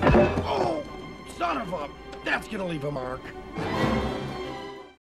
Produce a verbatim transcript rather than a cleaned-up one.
Oh, son of a... That's gonna leave a mark.